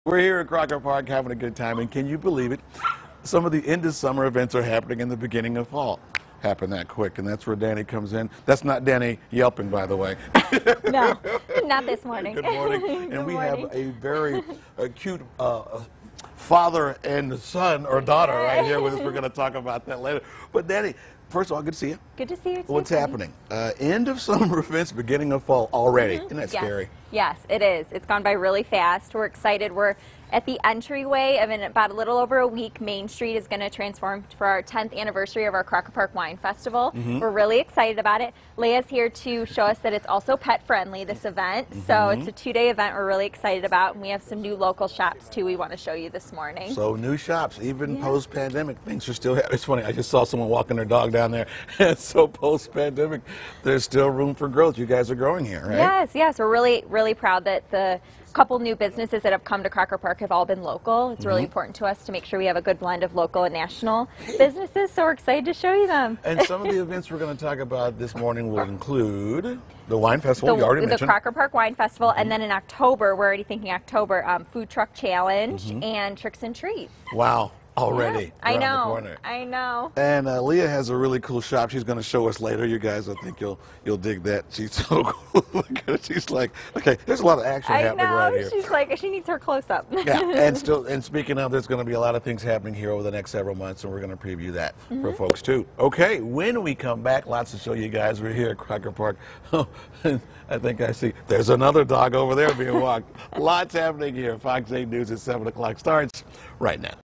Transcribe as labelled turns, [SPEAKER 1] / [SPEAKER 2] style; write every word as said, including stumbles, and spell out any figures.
[SPEAKER 1] We're here at Crocker Park having a good time, and can you believe it? Some of the end of summer events are happening in the beginning of fall. Happen that quick, and that's where Danny comes in. That's not Danny yelping, by the way.
[SPEAKER 2] No, not this morning.
[SPEAKER 1] Good morning. And
[SPEAKER 2] Good
[SPEAKER 1] we
[SPEAKER 2] morning.
[SPEAKER 1] have a very uh, cute uh, father and son or daughter right here with us. We're going to talk about that later. But Danny, first of all, good to see you.
[SPEAKER 2] Good to see you too.
[SPEAKER 1] What's
[SPEAKER 2] Tony.
[SPEAKER 1] happening? Uh, end of summer events, beginning of fall already.
[SPEAKER 2] Mm-hmm.
[SPEAKER 1] Isn't that
[SPEAKER 2] yes.
[SPEAKER 1] scary?
[SPEAKER 2] Yes, it is. It's gone by really fast. We're excited. We're at the entryway of in about a little over a week. Main Street is going to transform for our tenth anniversary of our Crocker Park Wine Festival. Mm-hmm. We're really excited about it. Leia's here to show us that it's also pet friendly, this event. Mm-hmm. So it's a two-day event we're really excited about, and we have some new local shops too we want to show you this morning.
[SPEAKER 1] So new shops, even
[SPEAKER 2] yeah.
[SPEAKER 1] post-pandemic, things are still happening. It's funny, I just saw someone walking their dog down there, and so post-pandemic, there's still room for growth. You guys are growing here, right?
[SPEAKER 2] Yes, yes. We're really, really proud that the couple new businesses that have come to Crocker Park have all been local. It's really mm-hmm. important to us to make sure we have a good blend of local and national businesses, so we're excited to show you them.
[SPEAKER 1] And some of the events we're going to talk about this morning will include the Wine Festival,
[SPEAKER 2] the,
[SPEAKER 1] you already
[SPEAKER 2] the
[SPEAKER 1] mentioned.
[SPEAKER 2] Crocker Park Wine Festival, mm-hmm. and then in October, we're already thinking October, um, Food Truck Challenge mm-hmm. and Tricks and Treats.
[SPEAKER 1] Wow. Already.
[SPEAKER 2] Yeah, I know.
[SPEAKER 1] The corner.
[SPEAKER 2] I know.
[SPEAKER 1] And uh, Leah has a really cool shop. She's going to show us later. You guys, I think you'll you'll dig that. She's so cool. Look at her. She's like, okay, there's a lot of action
[SPEAKER 2] I
[SPEAKER 1] happening
[SPEAKER 2] know.
[SPEAKER 1] right here.
[SPEAKER 2] She's like, she needs her close up.
[SPEAKER 1] Yeah. And still, and speaking of, there's going to be a lot of things happening here over the next several months, and we're going to preview that mm-hmm. for folks too. Okay. When we come back, lots to show you guys. We're here at Crocker Park. Oh, I think I see. There's another dog over there being walked. Lots happening here. Fox eight News at seven o'clock starts right now.